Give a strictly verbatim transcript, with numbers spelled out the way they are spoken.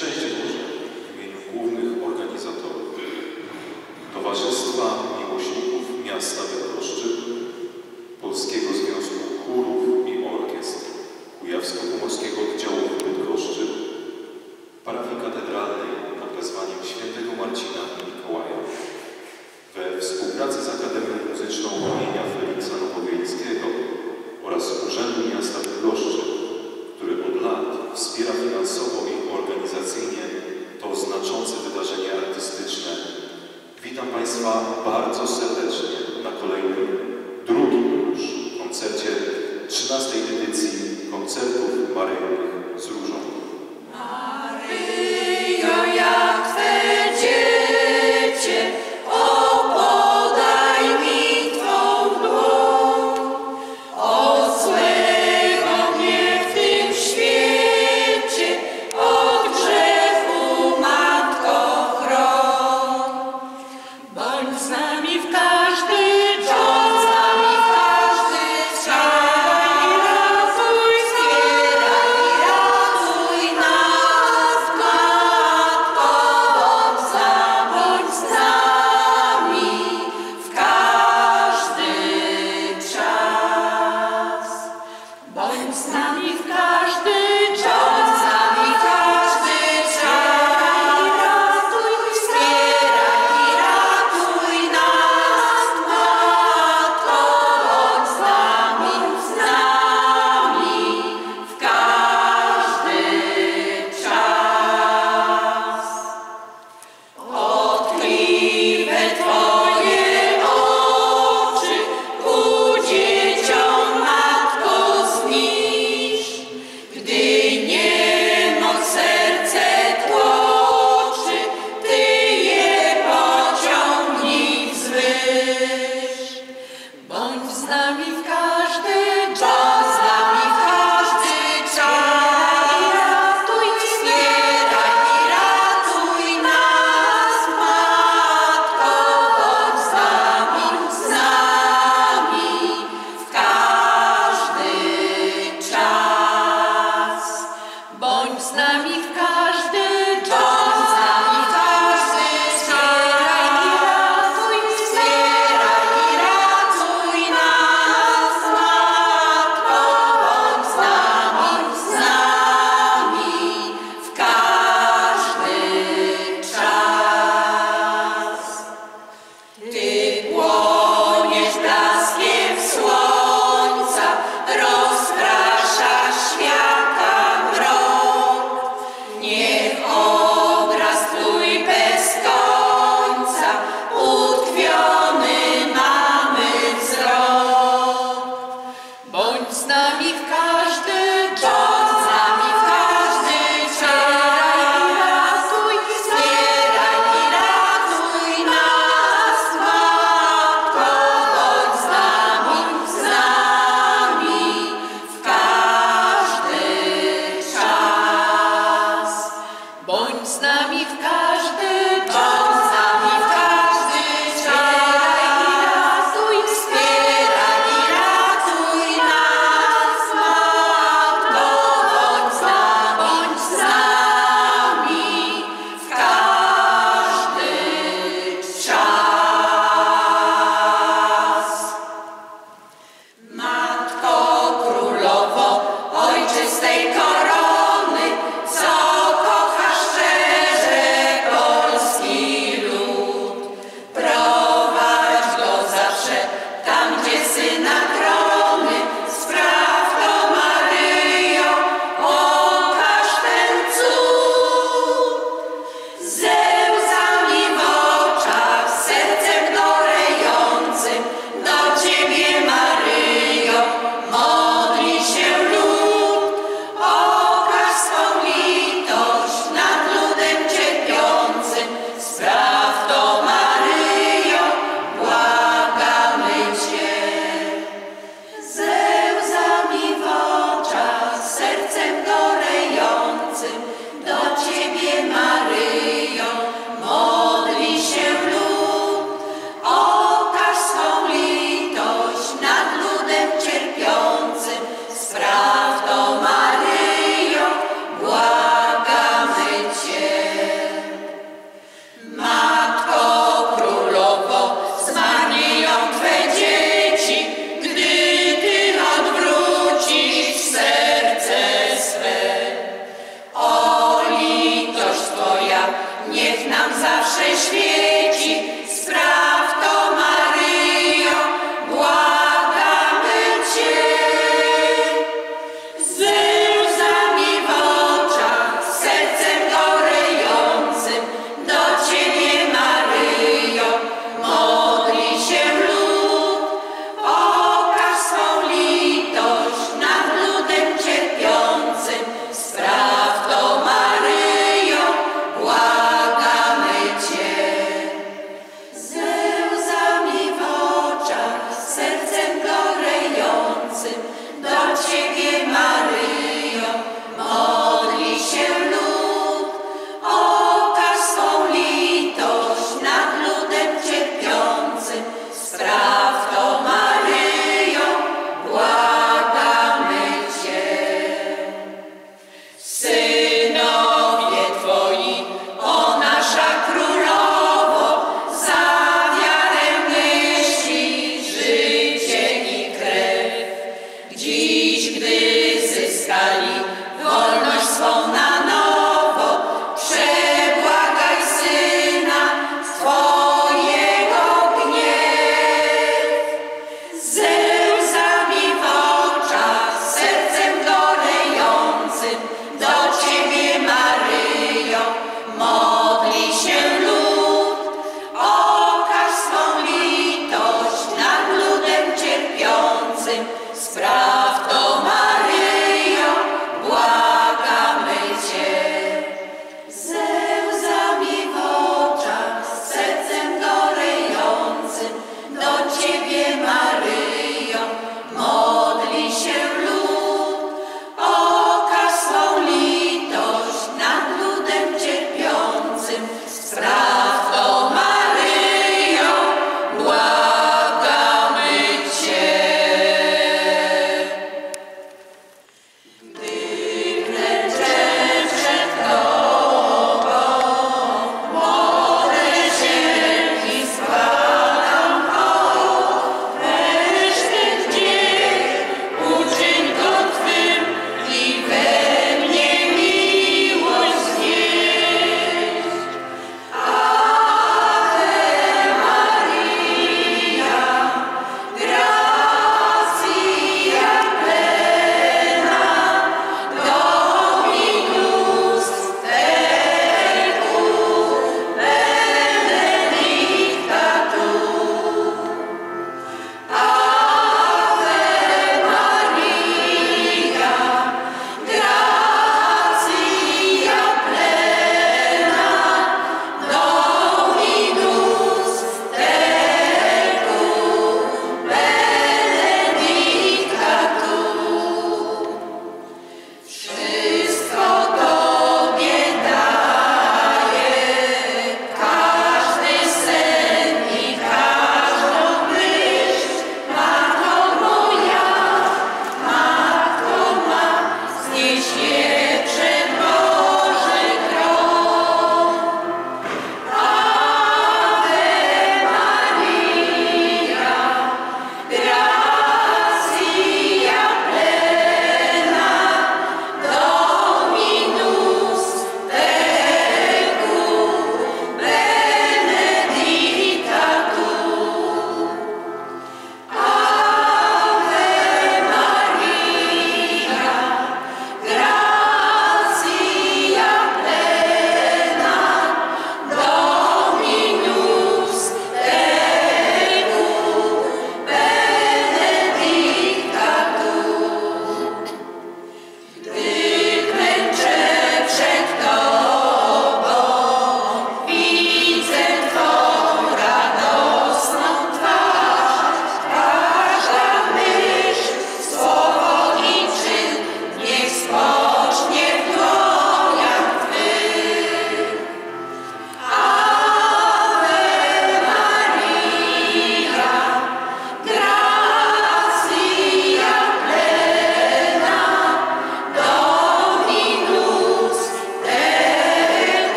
Szczęść Boże w imieniu głównych organizatorów Towarzystwa Miłośników Miasta Bydgoszczy, Polskiego Związku Chórów i Orkiestr Kujawsko-Pomorskiego Oddziału w Bydgoszczy, Parafii Katedralnej pod wezwaniem świętego Marcina i Mikołaja, we współpracy z Akademią Muzyczną imienia Feliksa Nowowiejskiego oraz Urzędu Miasta Bydgoszczy, który od lat wspiera finansowo i organizacyjnie to znaczące wydarzenie artystyczne. Witam Państwa bardzo serdecznie na kolejnym, drugim już koncercie trzynastej edycji koncertów maryjnych z Różą. Maryjo, jak Twe dziecię, o podaj mi Twą dłoń, od złego mnie w tym świecie, od grzechu Matko chroń. Bądź z nami w każdy czas, z nami w każdy czas, i ratuj, wspieraj, i ratuj nas, Matko, bądź z nami, bądź z nami w każdy czas. Bądź z nami w każdy czas, z nami w każdy czas, i ratuj, wspieraj, i ratuj nas, Matko, bądź z nami, z nami w każdy czas. Tkliwe Twoje oczy ku dzieciom, Matko, znisz, gdy niemoc serce tłoczy, Ty je pociągnij wzwyż. Bądź z nami w każdy czas, z nami w każdy czas, i ratuj, wspieraj, i ratuj nas, Matko, bądź z nami, z nami w każdy czas. Bądź z nami w każdy